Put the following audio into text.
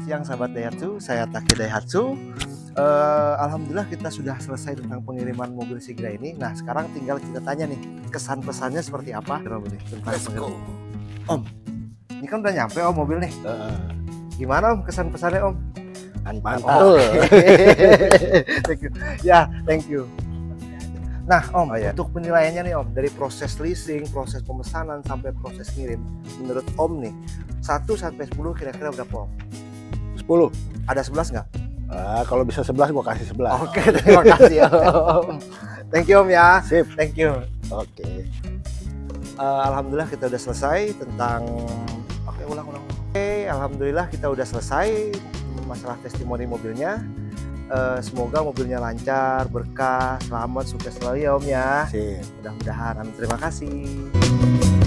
siang sahabat Daihatsu, saya Taki Daihatsu. Alhamdulillah kita sudah selesai tentang pengiriman mobil Sigra ini. Nah sekarang tinggal kita tanya nih, kesan pesannya seperti apa? Let's go. Om, ini kan udah nyampe Om mobil nih. Gimana Om kesan pesannya Om? Mantul. Thank you. Ya, thank you. Nah Om, untuk penilaiannya nih Om, dari proses leasing, proses pemesanan sampai proses ngirim, menurut Om nih 1 sampai 10 kira-kira berapa Om? 10. Ada 11 nggak? Kalau bisa 11 gua kasih 11. Oke, terima kasih Om. Thank you Om ya. Sip. Thank you. Oke. Alhamdulillah kita udah selesai tentang ulang. Oke, alhamdulillah kita udah selesai masalah testimoni mobilnya. Semoga mobilnya lancar, berkah, selamat, sukses selalu ya Om ya. Sip. Mudah-mudahan. Terima kasih.